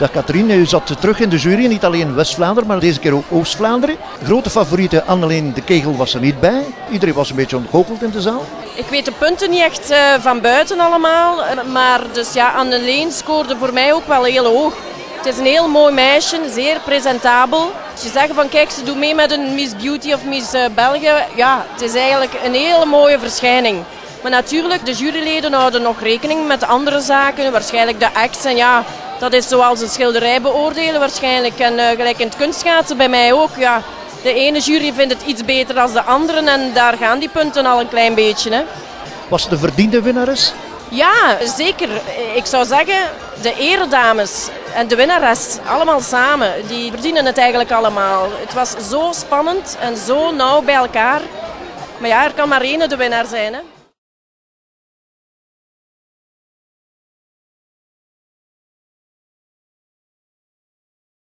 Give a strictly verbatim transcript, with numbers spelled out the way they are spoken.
Dag Katrien, u zat terug in de jury, niet alleen West-Vlaanderen, maar deze keer ook Oost-Vlaanderen. Grote favoriete Anneleen de Kegel was er niet bij. Iedereen was een beetje ontgoocheld in de zaal. Ik weet de punten niet echt uh, van buiten allemaal, maar dus ja, Anneleen scoorde voor mij ook wel heel hoog. Het is een heel mooi meisje, zeer presentabel. Als je zegt van kijk, ze doet mee met een Miss Beauty of Miss uh, België, ja, het is eigenlijk een hele mooie verschijning. Maar natuurlijk, de juryleden houden nog rekening met andere zaken, waarschijnlijk de acts. En ja, dat is zoals een schilderij beoordelen waarschijnlijk. En uh, gelijk in het kunstschaatsen bij mij ook. Ja. De ene jury vindt het iets beter dan de andere en daar gaan die punten al een klein beetje. Hè. Was het de verdiende winnares? Ja, zeker. Ik zou zeggen, de eredames en de winnares, allemaal samen, die verdienen het eigenlijk allemaal. Het was zo spannend en zo nauw bij elkaar. Maar ja, er kan maar één de winnaar zijn. Hè.